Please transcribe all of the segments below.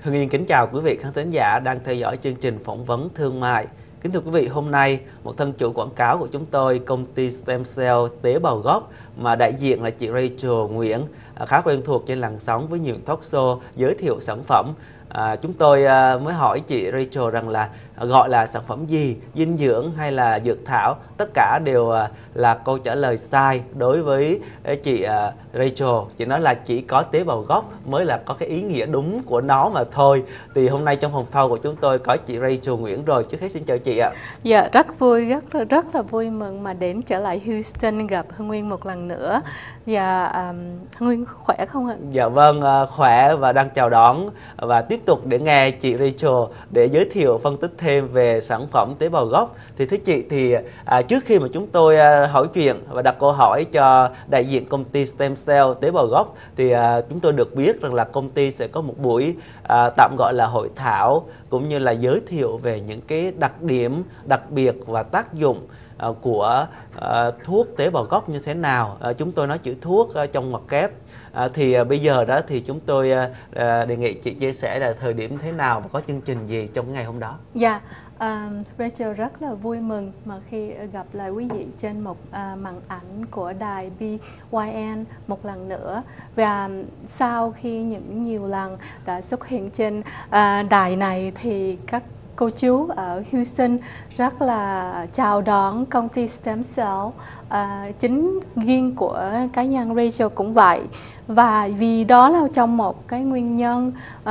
Hưng Yên kính chào quý vị khán thính giả đang theo dõi chương trình phỏng vấn thương mại. Kính thưa quý vị, hôm nay một thân chủ quảng cáo của chúng tôi, công ty Stem Cell tế bào gốc mà đại diện là chị Rachel Nguyễn, khá quen thuộc trên làn sóng với nhiều talk show giới thiệu sản phẩm. Chúng tôi mới hỏi chị Rachel rằng là gọi là sản phẩm gì, dinh dưỡng hay là dược thảo, tất cả đều là câu trả lời sai đối với chị Rachel. Chị nói là chỉ có tế bào gốc mới là có cái ý nghĩa đúng của nó mà thôi. Thì hôm nay trong phòng thâu của chúng tôi có chị Rachel Nguyễn rồi. Trước hết xin chào chị ạ. Dạ, rất vui, rất là vui mừng mà đến trở lại Houston gặp Hưng Nguyên một lần nữa. Và Hưng Nguyên khỏe không ạ? Dạ vâng, khỏe và đang chào đón và tiếp tục để nghe chị Rachel để giới thiệu phân tích thêm về sản phẩm tế bào gốc. Thì thưa chị, thì trước khi mà chúng tôi hỏi chuyện và đặt câu hỏi cho đại diện công ty Stem Cell tế bào gốc thì chúng tôi được biết rằng là công ty sẽ có một buổi tạm gọi là hội thảo cũng như là giới thiệu về những cái đặc điểm đặc biệt và tác dụng của thuốc tế bào gốc như thế nào. Chúng tôi nói chữ thuốc trong ngoặc kép. Thì bây giờ đó thì chúng tôi đề nghị chị chia sẻ là thời điểm thế nào và có chương trình gì trong ngày hôm đó. Dạ, Rachel rất là vui mừng mà khi gặp lại quý vị trên một màn ảnh của đài BYN một lần nữa. Và sau khi nhiều lần đã xuất hiện trên đài này thì các cô chú ở Houston rất là chào đón công ty Stem Cell. Chính riêng của cá nhân Rachel cũng vậy. Và vì đó là trong một cái nguyên nhân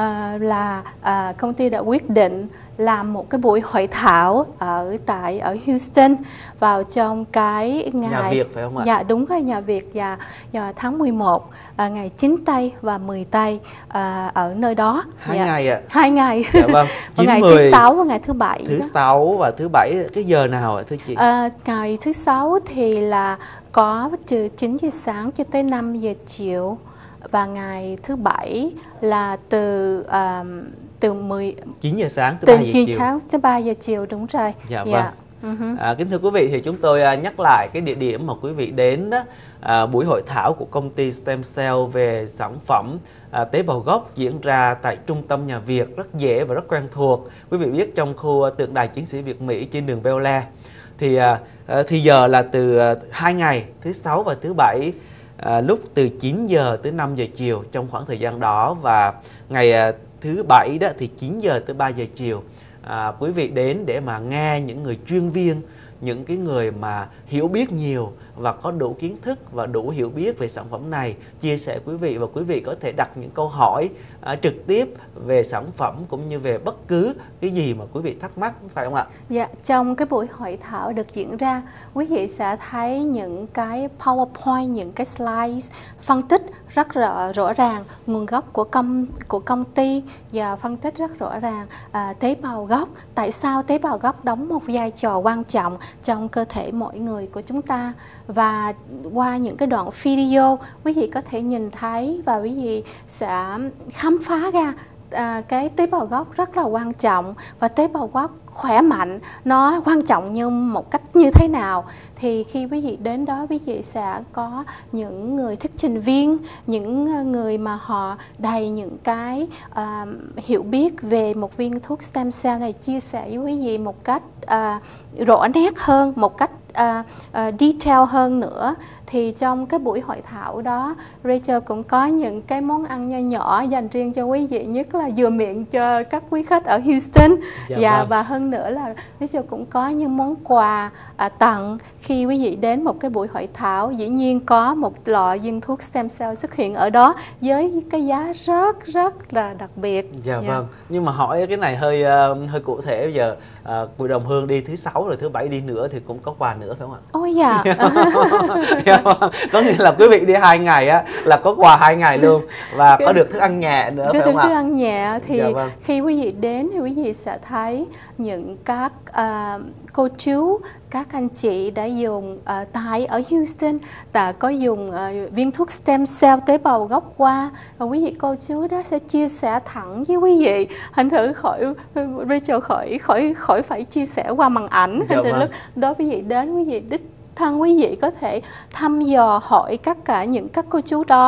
là công ty đã quyết định làm một cái buổi hội thảo ở Houston vào trong cái ngày Nhà Việt phải không ạ? Dạ đúng rồi, nhà Việt, và tháng 11 ngày 9 tây và 10 tây ở nơi đó. Hai ngày ạ. 2 ngày. Dạ vâng. Ngày thứ 6 và ngày thứ 7. Thứ 6 và thứ 7 cái giờ nào ạ thưa chị? Ngày thứ 6 thì là có từ 9 giờ sáng cho tới 5 giờ chiều. Và ngày thứ 7 là từ 9 giờ sáng tới 3 giờ chiều. Sáng tới 3 giờ chiều, đúng rồi. Dạ vâng. Kính thưa quý vị, thì chúng tôi nhắc lại cái địa điểm mà quý vị đến đó, buổi hội thảo của công ty Stem Cell về sản phẩm tế bào gốc diễn ra tại trung tâm nhà Việt, rất dễ và rất quen thuộc. Quý vị biết trong khu tượng đài chiến sĩ Việt Mỹ trên đường Bel Air. Thì giờ là từ 2 ngày, thứ 6 và thứ 7. Lúc từ 9 giờ tới 5 giờ chiều trong khoảng thời gian đó, và ngày thứ 7 đó thì 9 giờ tới 3 giờ chiều. Quý vị đến để mà nghe những người chuyên viên, những cái người mà hiểu biết nhiều và có đủ kiến thức và đủ hiểu biết về sản phẩm này chia sẻ quý vị, và quý vị có thể đặt những câu hỏi trực tiếp về sản phẩm cũng như về bất cứ cái gì mà quý vị thắc mắc, phải không ạ? Dạ, trong cái buổi hội thảo được diễn ra, quý vị sẽ thấy những cái PowerPoint, những cái slides phân tích rất rõ ràng nguồn gốc của công ty, và phân tích rất rõ ràng tế bào gốc, tại sao tế bào gốc đóng một vai trò quan trọng trong cơ thể mỗi người của chúng ta. Và qua những cái đoạn video, quý vị có thể nhìn thấy và quý vị sẽ khám phá ra cái tế bào gốc rất là quan trọng, và tế bào gốc khỏe mạnh nó quan trọng như một cách như thế nào. Thì khi quý vị đến đó, quý vị sẽ có những người thuyết trình viên, những người mà họ đầy những cái hiểu biết về một viên thuốc Stem Cell này, chia sẻ với quý vị một cách rõ nét hơn, một cách detail hơn nữa. Thì trong cái buổi hội thảo đó, Rachel cũng có những cái món ăn nho nhỏ dành riêng cho quý vị, nhất là vừa miệng cho các quý khách ở Houston. Và hơn nữa là Rachel cũng có những món quà tặng khi quý vị đến một cái buổi hội thảo. Dĩ nhiên có một lọ viên thuốc Stem Cell xuất hiện ở đó với cái giá rất là đặc biệt. Dạ vâng. Nhưng mà hỏi cái này hơi cụ thể. Bây giờ Quỹ Đồng Hương đi thứ 6 rồi thứ 7 đi nữa thì cũng có quà nữa phải không ạ? Ôi dạ. Có nghĩa là quý vị đi 2 ngày á là có quà 2 ngày luôn, và có được thức ăn nhẹ nữa phải không ạ? Thức ăn nhẹ thì dạ vâng. Khi quý vị đến thì quý vị sẽ thấy những các cô chú, các anh chị đã dùng tại ở Houston đã có dùng viên thuốc Stem Cell tế bào gốc qua, và quý vị cô chú đó sẽ chia sẻ thẳng với quý vị. Thành thử Rachel khỏi phải chia sẻ qua màn ảnh. Dạ vâng. Lúc đó quý vị đến, quý vị đích thân quý vị có thể thăm dò hỏi các cô chú đó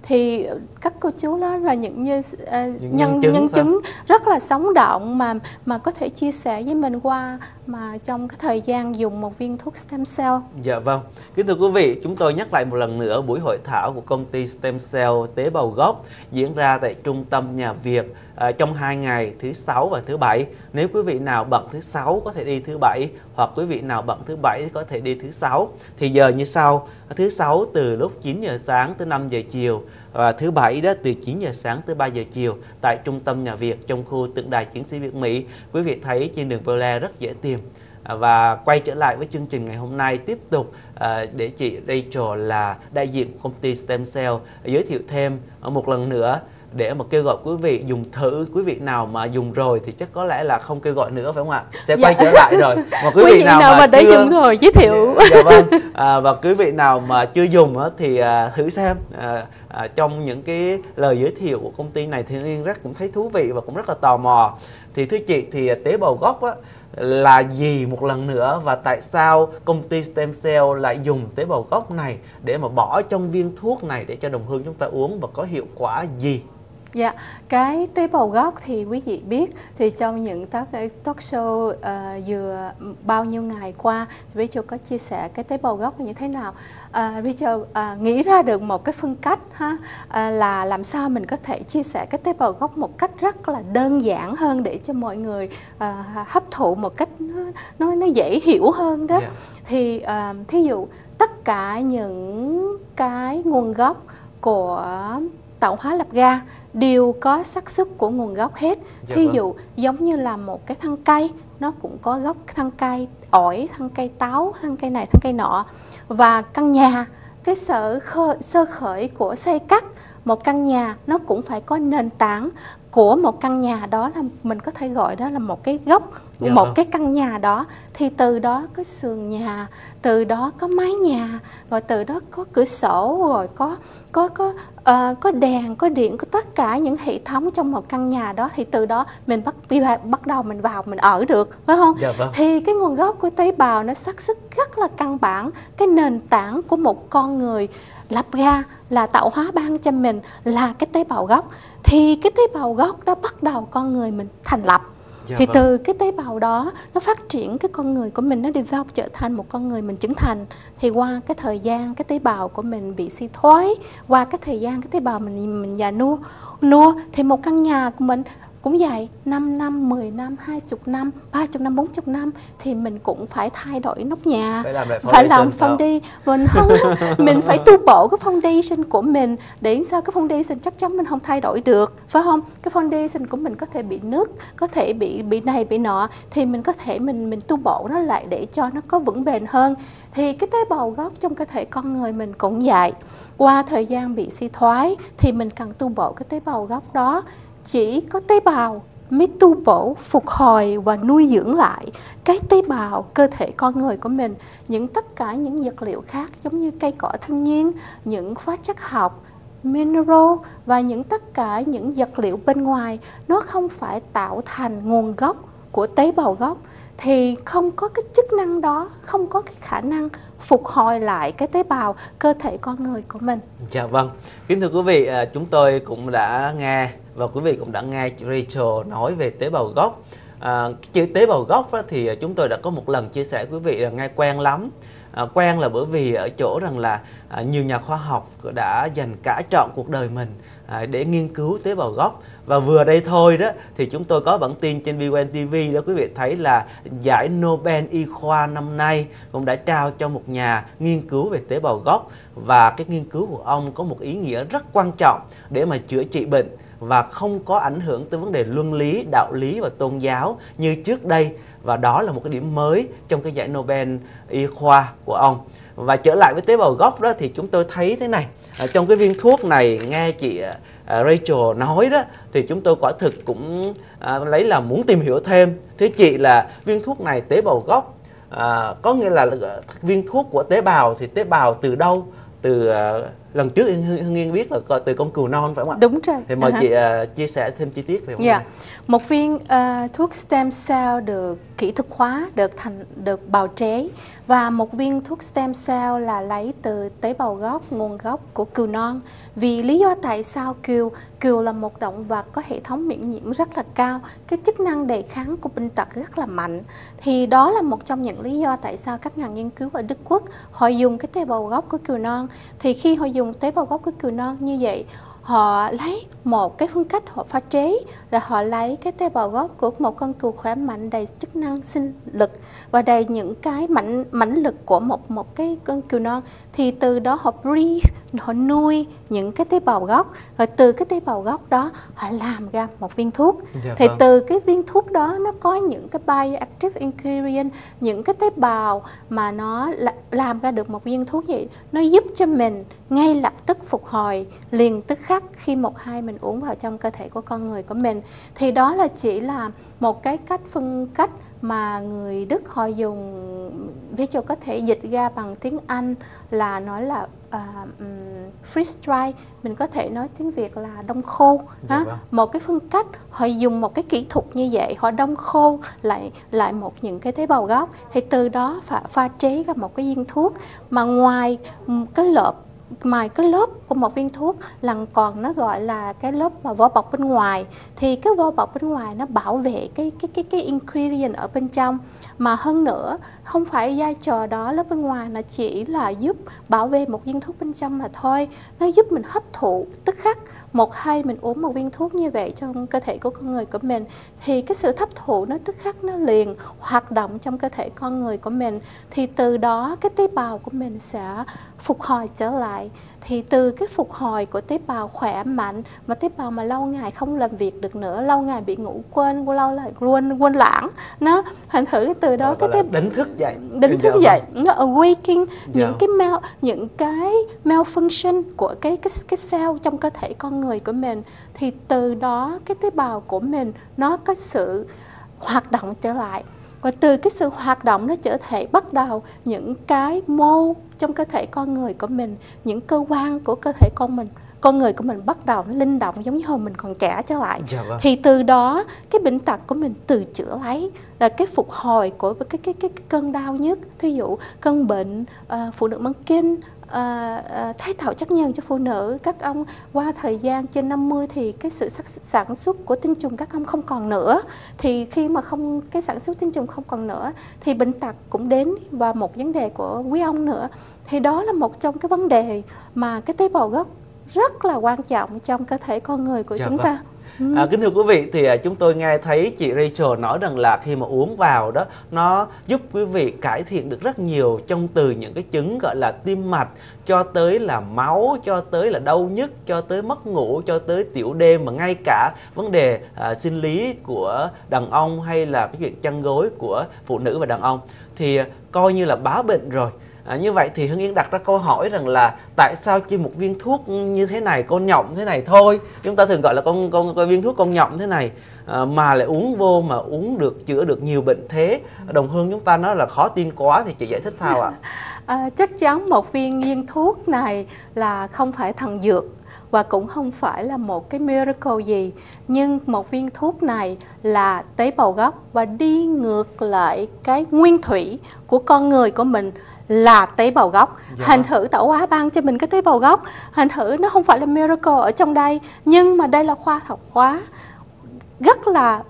thì các cô chú đó là những nhân chứng rất là sống động mà có thể chia sẻ với mình qua mà trong cái thời gian dùng một viên thuốc stem cell. Dạ vâng. Kính thưa quý vị, chúng tôi nhắc lại một lần nữa buổi hội thảo của công ty Stem Cell tế bào gốc diễn ra tại Trung tâm Nhà Việt trong 2 ngày thứ Sáu và thứ Bảy. Nếu quý vị nào bận thứ Sáu có thể đi thứ Bảy, hoặc quý vị nào bận thứ Bảy có thể đi thứ Sáu. Thì giờ như sau: thứ Sáu từ lúc 9 giờ sáng tới 5 giờ chiều, và thứ Bảy đó từ 9 giờ sáng tới 3 giờ chiều tại Trung tâm Nhà Việt trong khu tượng đài chiến sĩ Việt Mỹ. Quý vị thấy trên đường Bel Air rất dễ tìm. Và quay trở lại với chương trình ngày hôm nay, tiếp tục để chị Rachel là đại diện của công ty Stem Cell giới thiệu thêm một lần nữa để mà kêu gọi quý vị dùng thử. Quý vị nào mà dùng rồi thì chắc có lẽ là không kêu gọi nữa, phải không ạ? Sẽ quay trở lại rồi. Mà quý vị nào mà đã dùng rồi giới thiệu. Dạ vâng. Và quý vị nào mà chưa dùng thì thử xem. Trong những cái lời giới thiệu của công ty này thì Yên rất cũng thấy thú vị và cũng rất là tò mò. Thì thưa chị, thì tế bào gốc là gì một lần nữa, và tại sao công ty Stem Cell lại dùng tế bào gốc này để mà bỏ trong viên thuốc này để cho đồng hương chúng ta uống, và có hiệu quả gì? Dạ, cái tế bào gốc thì quý vị biết, thì trong những talk show vừa bao nhiêu ngày qua thì Rachel có chia sẻ cái tế bào gốc là như thế nào. Rachel nghĩ ra được một cái phương cách là làm sao mình có thể chia sẻ cái tế bào gốc một cách rất là đơn giản hơn để cho mọi người hấp thụ một cách nó dễ hiểu hơn đó. Yeah. Thì thí dụ tất cả những cái nguồn gốc của tạo hóa lập ga đều có xác suất của nguồn gốc hết. Thí dụ giống như là một cái thân cây, nó cũng có gốc thân cây ổi, thân cây táo, thân cây này, thân cây nọ. Và căn nhà, cái sơ khởi của xây cất một căn nhà nó cũng phải có nền tảng của một căn nhà, đó là mình có thể gọi đó là một cái gốc, một cái căn nhà đó. Thì từ đó có sườn nhà, từ đó có mái nhà, rồi từ đó có cửa sổ, rồi có đèn, có điện, có tất cả những hệ thống trong một căn nhà đó. Thì từ đó mình bắt đầu mình vào mình ở được, phải không? Thì cái nguồn gốc của tế bào nó xác suất rất là căn bản. Cái nền tảng của một con người lập ra là tạo hóa ban cho mình là cái tế bào gốc. Thì cái tế bào gốc đó bắt đầu con người mình thành lập. Thì từ cái tế bào đó nó phát triển cái con người của mình, nó develop trở thành một con người mình trưởng thành. Thì qua cái thời gian cái tế bào của mình bị suy thoái, qua cái thời gian cái tế bào mình già nua thì một căn nhà của mình cũng vậy, 5 năm, 10 năm, 20 năm, 30 năm, 40 năm thì mình cũng phải thay đổi nóc nhà, phải làm foundation. Mình phải tu bổ cái foundation của mình, để sao cái foundation chắc chắn mình không thay đổi được, phải không? Cái foundation của mình có thể bị nứt, có thể bị này bị nọ, thì mình có thể mình tu bổ nó lại để cho nó có vững bền hơn. Thì cái tế bào gốc trong cơ thể con người mình cũng vậy. Qua thời gian bị suy thoái thì mình cần tu bổ cái tế bào gốc đó. Chỉ có tế bào mới tu bổ, phục hồi và nuôi dưỡng lại cái tế bào cơ thể con người của mình. Tất cả những vật liệu khác giống như cây cỏ thiên nhiên, những hóa chất học, mineral và tất cả những vật liệu bên ngoài, nó không phải tạo thành nguồn gốc của tế bào gốc. Thì không có cái chức năng đó, không có cái khả năng phục hồi lại cái tế bào cơ thể con người của mình. Dạ vâng. Kính thưa quý vị, chúng tôi cũng đã nghe và quý vị cũng đã nghe Rachel nói về tế bào gốc. Chữ tế bào gốc thì chúng tôi đã có một lần chia sẻ với quý vị là nghe quen lắm. Quen là bởi vì ở chỗ rằng là nhiều nhà khoa học đã dành cả trọn cuộc đời mình để nghiên cứu tế bào gốc. Và vừa đây thôi đó thì chúng tôi có bản tin trên VN TV đó, quý vị thấy là giải Nobel Y khoa năm nay cũng đã trao cho một nhà nghiên cứu về tế bào gốc. Và cái nghiên cứu của ông có một ý nghĩa rất quan trọng để mà chữa trị bệnh và không có ảnh hưởng tới vấn đề luân lý, đạo lý và tôn giáo như trước đây. Và đó là một cái điểm mới trong cái giải Nobel Y khoa của ông. Và trở lại với tế bào gốc đó thì chúng tôi thấy thế này. Trong cái viên thuốc này, nghe chị Rachel nói đó, thì chúng tôi quả thực cũng lấy là muốn tìm hiểu thêm. Thưa chị, là viên thuốc này tế bào gốc, có nghĩa là viên thuốc của tế bào, thì tế bào từ đâu? Từ lần trước Hương Yên biết là từ con cừu non phải không ạ? Đúng rồi. Thì mời chị chia sẻ thêm chi tiết về vấn đề này. Một viên thuốc stem cell được kỹ thuật hóa, được bào chế, và một viên thuốc stem cell là lấy từ tế bào gốc, nguồn gốc của cừu non. Vì lý do tại sao cừu là một động vật có hệ thống miễn nhiễm rất là cao, cái chức năng đề kháng của bệnh tật rất là mạnh. Thì đó là một trong những lý do tại sao các nhà nghiên cứu ở Đức Quốc họ dùng cái tế bào gốc của cừu non. Thì khi họ dùng tế bào gốc của cừu non như vậy, họ lấy một cái phương cách họ pha chế, rồi họ lấy cái tế bào gốc của một con cừu khỏe mạnh đầy chức năng sinh lực và đầy những cái mãnh lực của một cái con cừu non. Thì từ đó họ breed, họ nuôi những cái tế bào gốc, rồi từ cái tế bào gốc đó họ làm ra một viên thuốc. Thì từ cái viên thuốc đó nó có những cái bioactive ingredient, những cái tế bào mà nó làm ra được một viên thuốc vậy, nó giúp cho mình ngay lập tức phục hồi liền tức khắc khi mình uống vào trong cơ thể của con người của mình. Thì đó là chỉ là một cái phương cách mà người Đức họ dùng, ví dụ có thể dịch ra bằng tiếng Anh là nói là freeze dry, mình có thể nói tiếng Việt là đông khô. Một cái phương cách họ dùng một cái kỹ thuật như vậy, họ đông khô lại những cái tế bào gốc, thì từ đó pha chế ra một cái viên thuốc mà ngoài cái lớp của một viên thuốc là còn nó gọi là cái lớp mà vỏ bọc bên ngoài. Thì cái vỏ bọc bên ngoài nó bảo vệ cái ingredient ở bên trong, mà hơn nữa không phải vai trò đó lớp bên ngoài là chỉ là giúp bảo vệ một viên thuốc bên trong mà thôi, nó giúp mình hấp thụ tức khắc. Mình uống một viên thuốc như vậy trong cơ thể của con người của mình, thì cái sự hấp thụ nó tức khắc, nó liền hoạt động trong cơ thể con người của mình, thì từ đó cái tế bào của mình sẽ phục hồi trở lại. Thì từ cái phục hồi của tế bào khỏe mạnh, mà tế bào mà lâu ngày không làm việc được nữa, lâu ngày bị ngủ quên, lâu lại quên lãng, nó thành thử từ đó cái đánh thức dậy, nó awakening những cái malfunction của cái cell trong cơ thể con người của mình. Thì từ đó cái tế bào của mình nó có sự hoạt động trở lại, và từ cái sự hoạt động nó trở thể bắt đầu những cái mô trong cơ thể con người của mình, những cơ quan của cơ thể con người của mình bắt đầu nó linh động giống như hồi mình còn trẻ trở lại. Thì từ đó cái bệnh tật của mình từ chữa lấy, là cái phục hồi của cái cơn đau nhức, thí dụ cơn bệnh phụ nữ mãn kinh, thái tạo chất nhờn cho phụ nữ. Các ông qua thời gian trên 50 thì cái sự sản xuất của tinh trùng các ông không còn nữa. Thì khi mà cái sản xuất tinh trùng không còn nữa thì bệnh tật cũng đến, và một vấn đề của quý ông nữa. Thì đó là một trong cái vấn đề mà cái tế bào gốc rất là quan trọng trong cơ thể con người của chúng ta. Kính thưa quý vị, thì chúng tôi nghe thấy chị Rachel nói rằng là khi mà uống vào đó, nó giúp quý vị cải thiện được rất nhiều, trong từ những cái chứng gọi là tim mạch, cho tới là máu, cho tới là đau nhức, cho tới mất ngủ, cho tới tiểu đêm, mà ngay cả vấn đề sinh lý của đàn ông, hay là cái chuyện chăn gối của phụ nữ và đàn ông, thì coi như là bá bệnh rồi. Như vậy thì Hương Yên đặt ra câu hỏi rằng là tại sao chỉ một viên thuốc như thế này, con nhộng thế này thôi, chúng ta thường gọi là con viên thuốc con nhộng thế này, mà lại uống vô mà uống được, chữa được nhiều bệnh thế? Đồng Hương chúng ta nói là khó tin quá, thì chị giải thích sao ạ? Chắc chắn một viên thuốc này là không phải thần dược, và cũng không phải là một cái miracle gì, nhưng một viên thuốc này là tế bào gốc và đi ngược lại cái nguyên thủy của con người của mình là tế bào gốc. Thành thử Tạo Hóa ban cho mình cái tế bào gốc, thành thử nó không phải là miracle ở trong đây, nhưng mà đây là khoa học hóa, rất là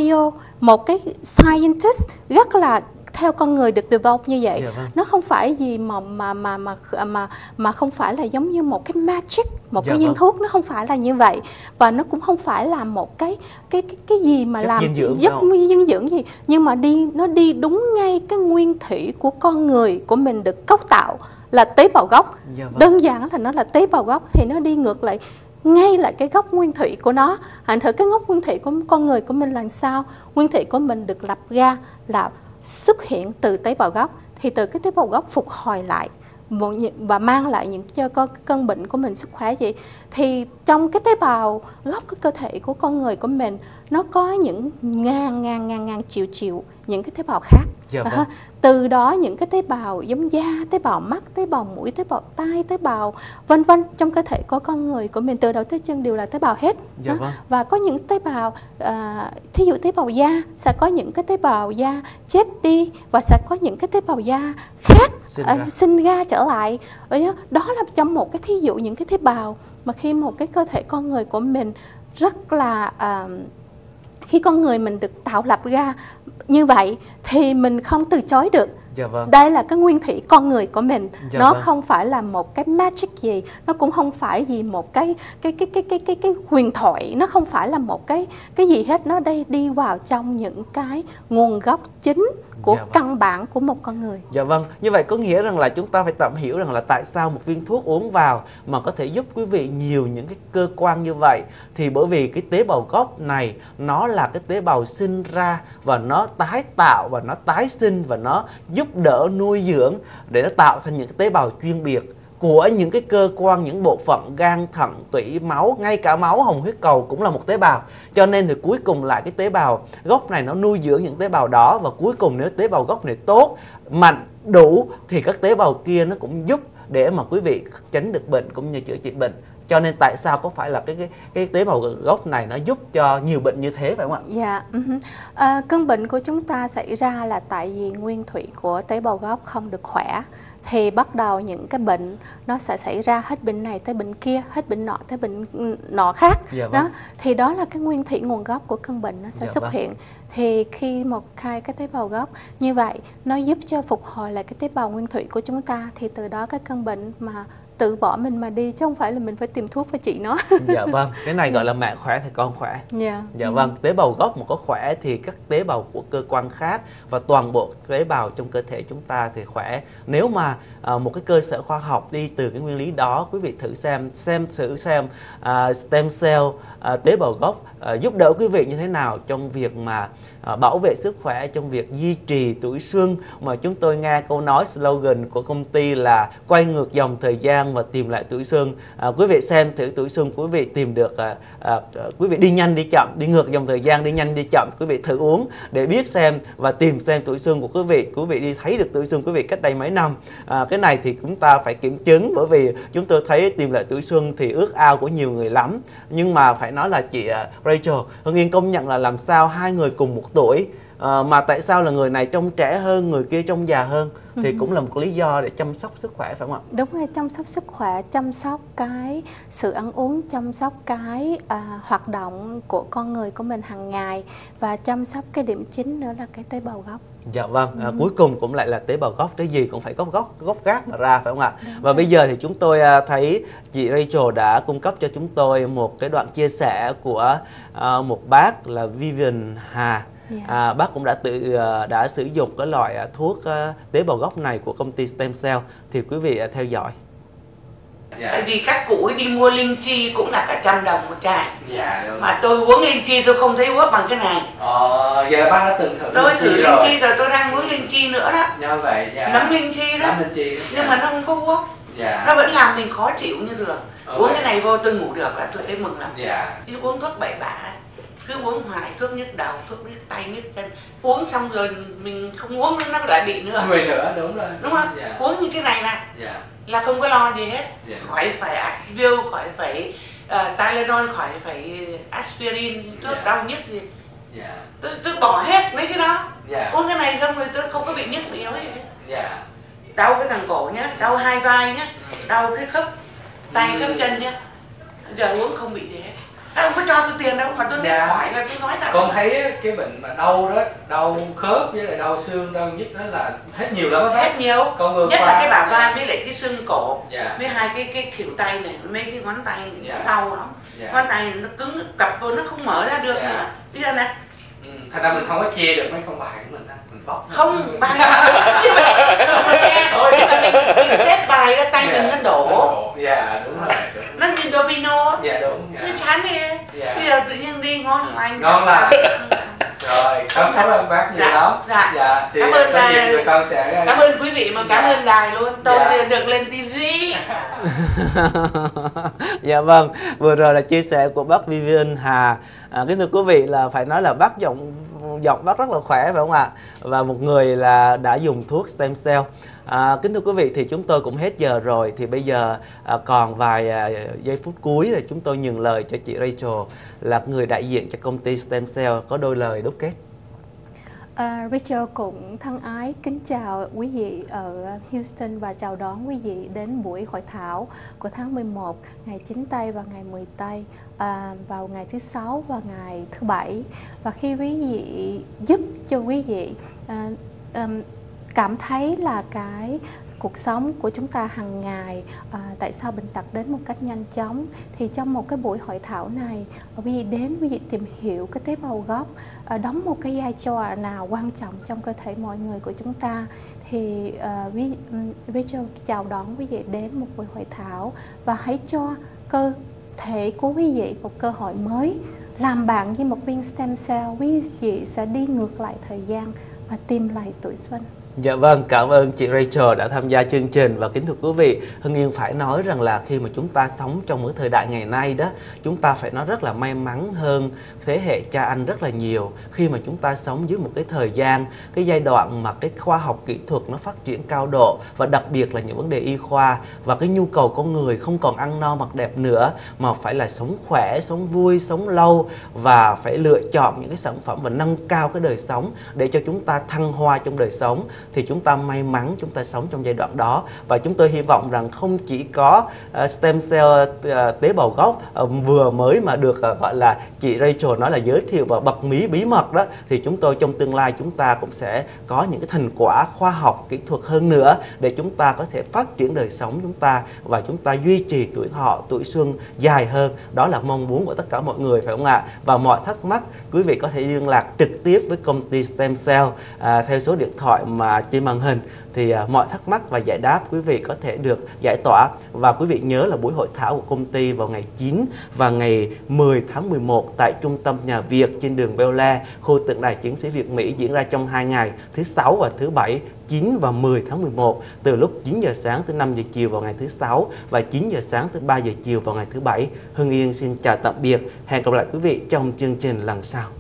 một cái scientist rất là theo con người được develop như vậy. Nó không phải gì mà không phải là giống như một cái magic, một cái viên thuốc, nó không phải là như vậy, và nó cũng không phải là một cái gì mà làm giúp dinh dưỡng gì, nhưng mà nó đi đúng ngay cái nguyên thủy của con người của mình được cấu tạo là tế bào gốc. Đơn giản là nó là tế bào gốc, thì nó đi ngược lại ngay là cái gốc nguyên thủy của nó. Thành thử cái gốc nguyên thủy của con người của mình là sao? Nguyên thủy của mình được lập ra là xuất hiện từ tế bào gốc, thì từ cái tế bào gốc phục hồi lại và mang lại những cho cơn bệnh của mình sức khỏe gì. Thì trong cái tế bào gốc của cơ thể của con người của mình, nó có những ngàn triệu những cái tế bào khác. Dạ vâng. Từ đó những cái tế bào giống da, tế bào mắt, tế bào mũi, tế bào tai, tế bào vân vân trong cơ thể của con người của mình, từ đầu tới chân đều là tế bào hết. Dạ vâng. Và có những tế bào, thí dụ tế bào da sẽ có những cái tế bào da chết đi và sẽ có những cái tế bào da khác sinh ra trở lại. Đó là trong một cái thí dụ những cái tế bào mà khi một cái cơ thể con người của mình rất là khi con người mình được tạo lập ra như vậy thì mình không từ chối được. Dạ vâng. Đây là cái nguyên thủy con người của mình. Dạ nó vâng. không phải là một cái magic gì, nó cũng không phải gì một cái huyền thoại, nó không phải là một cái gì hết. Nó đây đi vào trong những cái nguồn gốc chính của dạ vâng. căn bản của một con người. Dạ vâng, như vậy có nghĩa rằng là chúng ta phải tạm hiểu rằng là tại sao một viên thuốc uống vào mà có thể giúp quý vị nhiều những cái cơ quan như vậy. Thì bởi vì cái tế bào gốc này nó là cái tế bào sinh ra và nó tái tạo và nó tái sinh và nó giúp đỡ nuôi dưỡng để nó tạo thành những cái tế bào chuyên biệt của những cái cơ quan, những bộ phận gan, thận, tủy, máu, ngay cả máu, hồng huyết cầu cũng là một tế bào. Cho nên thì cuối cùng lại cái tế bào gốc này nó nuôi dưỡng những tế bào đó, và cuối cùng nếu tế bào gốc này tốt, mạnh, đủ thì các tế bào kia nó cũng giúp để mà quý vị tránh được bệnh cũng như chữa trị bệnh. Cho nên tại sao có phải là cái tế bào gốc này nó giúp cho nhiều bệnh như thế phải không ạ? Dạ. Cơn bệnh của chúng ta xảy ra là tại vì nguyên thủy của tế bào gốc không được khỏe, thì bắt đầu những cái bệnh nó sẽ xảy ra, hết bệnh này tới bệnh kia, hết bệnh nọ tới bệnh nọ khác. Dạ vâng. Đó, thì đó là cái nguyên thủy nguồn gốc của căn bệnh nó sẽ Dạ xuất vâng. hiện. Thì khi khai cái tế bào gốc như vậy, nó giúp cho phục hồi lại cái tế bào nguyên thủy của chúng ta, thì từ đó cái căn bệnh mà tự bỏ mình mà đi, chứ không phải là mình phải tìm thuốc và trị nó. Dạ vâng, cái này gọi là mẹ khỏe thì con khỏe. Yeah. Dạ vâng, tế bào gốc mà có khỏe thì các tế bào của cơ quan khác và toàn bộ tế bào trong cơ thể chúng ta thì khỏe. Nếu mà một cái cơ sở khoa học đi từ cái nguyên lý đó, quý vị thử xem stem cell, tế bào gốc giúp đỡ quý vị như thế nào trong việc mà bảo vệ sức khỏe, trong việc duy trì tuổi xuân, mà chúng tôi nghe câu nói slogan của công ty là quay ngược dòng thời gian và tìm lại tuổi xuân. Quý vị xem thử tuổi xuân quý vị tìm được, quý vị đi nhanh đi chậm, đi ngược dòng thời gian, đi nhanh đi chậm, quý vị thử uống để biết xem và tìm xem tuổi xuân của quý vị đi thấy được tuổi xuân quý vị cách đây mấy năm. Cái này thì chúng ta phải kiểm chứng, bởi vì chúng tôi thấy tìm lại tuổi xuân thì ước ao của nhiều người lắm. Nhưng mà phải nói là chị Rachel, Hương Yên công nhận là làm sao hai người cùng một tuổi mà tại sao là người này trông trẻ hơn, người kia trông già hơn, thì cũng là một lý do để chăm sóc sức khỏe phải không ạ? Đúng rồi, chăm sóc sức khỏe, chăm sóc cái sự ăn uống, chăm sóc cái hoạt động của con người của mình hàng ngày, và chăm sóc cái điểm chính nữa là cái tế bào gốc. Dạ vâng, cuối cùng cũng lại là tế bào gốc, cái gì cũng phải gốc gác mà ra phải không ạ? Và bây giờ thì chúng tôi thấy chị Rachel đã cung cấp cho chúng tôi một cái đoạn chia sẻ của một bác là Vivian Hà. Bác cũng đã sử dụng cái loại thuốc tế bào gốc này của công ty Stem Cell, thì quý vị theo dõi. Tại vì các cụ ấy đi mua linh chi cũng là cả 100 đồng một chai. Dạ. Mà tôi uống linh chi tôi không thấy uống bằng cái này. Vậy là bác đã từng thử Tôi thử linh chi rồi. rồi, tôi đang uống linh chi nữa đó. Như vậy, dạ. Nấm linh chi đó. Nấm linh chi. Nhưng mà nó không có uống. Dạ. Nó vẫn làm mình khó chịu như thường. Uống cái này vô tôi ngủ được là tôi thấy mừng lắm. Dạ. Chứ uống thuốc bậy bạ, cứ uống hoài, thuốc nhức đầu, thuốc nhức tay, nhức chân. Uống xong rồi mình không uống nó lại bị nữa. Người nữa, đúng rồi. Đúng không? Dạ. Uống như cái này nè. Dạ. Là không có lo gì hết. Dạ. Khỏi phải Advil, khỏi phải Tylenol, khỏi phải aspirin, thuốc Dạ. đau nhức gì. Dạ. Tôi bỏ hết mấy cái đó. Dạ. Uống cái này xong rồi tôi không có bị nhức bị nói gì hết. Dạ. Đau cái thằng cổ nhá, đau hai vai nhá, đau cái khớp tay khớp chân nhá. Giờ uống không bị gì hết. Các ông có cho tôi tiền đâu mà tôi hỏi là tôi nói thật. Con thấy cái bệnh mà đau đó, đau khớp với lại đau xương, đau nhức đó là hết nhiều lắm á bác. Hết nhiều. Con vừa Nhất qua, là cái bả vai với lại cái xương cổ. Dạ. Với hai cái khuỷu tay này, mấy cái ngón tay này, Dạ. nó đau lắm. Dạ. Ngón tay này nó cứng cặp vô, nó không mở ra được Dạ. nữa. Bây giờ này. Thành ra mình không có chia được mấy con bài của mình, mình bóc. Không, bài mình xếp bài ra tay mình nó đổ. Dạ, đúng rồi. Nó như domino. Dạ, đúng. Nó chán đi. Dạ. Bây giờ tự nhiên đi ngon lành. Ngon lành. Rồi, cảm ơn bác nhiều lắm. Dạ. Dạ, thì Cảm ơn có dịp người con sẽ cảm ơn quý vị mà cảm ơn đài luôn. Tôi Dạ. được lên TV. Dạ vâng, vừa rồi là chia sẻ của bác Vivian Hà. Kính thưa quý vị, là phải nói là bác giọng bác rất là khỏe phải không ạ? Và một người là đã dùng thuốc stem cell. Kính thưa quý vị, thì chúng tôi cũng hết giờ rồi, thì bây giờ còn vài giây phút cuối là chúng tôi nhường lời cho chị Rachel, là người đại diện cho công ty Stem Cell, có đôi lời đúc kết. Rachel cũng thân ái kính chào quý vị ở Houston và chào đón quý vị đến buổi hội thảo của tháng 11, ngày 9 Tây và ngày 10 Tây, vào ngày thứ Sáu và ngày thứ Bảy. Và khi quý vị giúp cho quý vị cảm thấy là cái cuộc sống của chúng ta hàng ngày tại sao bệnh tật đến một cách nhanh chóng, thì trong một cái buổi hội thảo này, quý vị đến, quý vị tìm hiểu cái tế bào gốc đóng một cái vai trò nào quan trọng trong cơ thể mọi người của chúng ta, thì Rachel chào đón quý vị đến một buổi hội thảo và hãy cho cơ thể của quý vị một cơ hội mới. Làm bạn với một viên stem cell, quý vị sẽ đi ngược lại thời gian và tìm lại tuổi xuân. Dạ vâng, cảm ơn chị Rachel đã tham gia chương trình. Và kính thưa quý vị, Hưng Yên phải nói rằng là khi mà chúng ta sống trong một thời đại ngày nay đó, chúng ta phải nói rất là may mắn hơn thế hệ cha anh rất là nhiều, khi mà chúng ta sống dưới một cái thời gian, cái giai đoạn mà cái khoa học kỹ thuật nó phát triển cao độ, và đặc biệt là những vấn đề y khoa, và cái nhu cầu con người không còn ăn no mặc đẹp nữa, mà phải là sống khỏe, sống vui, sống lâu, và phải lựa chọn những cái sản phẩm và nâng cao cái đời sống để cho chúng ta thăng hoa trong đời sống. Thì chúng ta may mắn chúng ta sống trong giai đoạn đó, và chúng tôi hy vọng rằng không chỉ có stem cell tế bào gốc vừa mới mà được gọi là chị Rachel nói là giới thiệu và bật mí bí mật đó, thì chúng tôi trong tương lai chúng ta cũng sẽ có những cái thành quả khoa học kỹ thuật hơn nữa để chúng ta có thể phát triển đời sống chúng ta, và chúng ta duy trì tuổi thọ, tuổi xuân dài hơn. Đó là mong muốn của tất cả mọi người phải không ạ? Và mọi thắc mắc quý vị có thể liên lạc trực tiếp với công ty Stem Cell theo số điện thoại mà trên màn hình, thì mọi thắc mắc và giải đáp quý vị có thể được giải tỏa. Và quý vị nhớ là buổi hội thảo của công ty vào ngày 9 và ngày 10 tháng 11 tại Trung tâm Nhà Việt trên đường Bel Air, khu tượng đài chiến sĩ Việt Mỹ, diễn ra trong 2 ngày, thứ Sáu và thứ Bảy, 9 và 10 tháng 11, từ lúc 9 giờ sáng tới 5 giờ chiều vào ngày thứ Sáu, và 9 giờ sáng tới 3 giờ chiều vào ngày thứ Bảy. Hưng Yên xin chào tạm biệt, hẹn gặp lại quý vị trong chương trình lần sau.